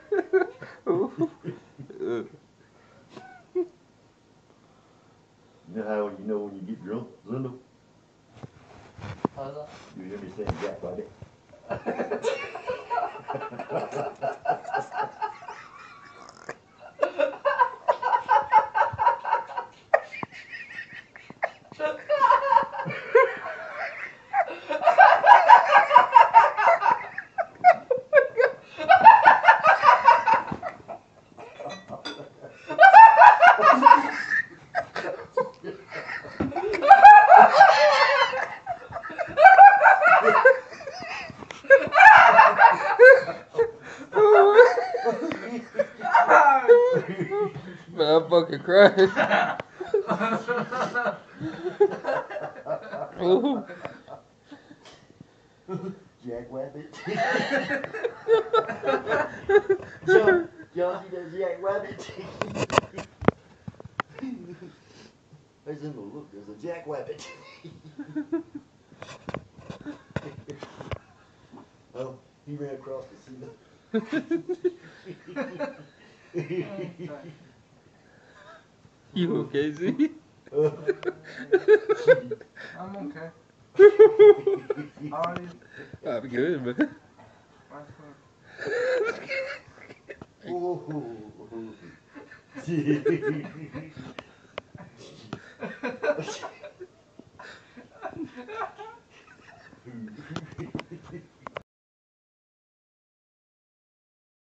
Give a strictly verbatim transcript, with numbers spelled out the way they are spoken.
You know how you know when you get drunk, Zyndall? How's that? You hear me saying Jack Rabbit? Man, I'm fucking crying. Jack Rabbit. John, John, see that Jack Rabbit? There's in the look, there's a Jack Rabbit. Oh, he ran across the sea. You okay, Z? I'm okay. How are you? I'm good, man. Oh.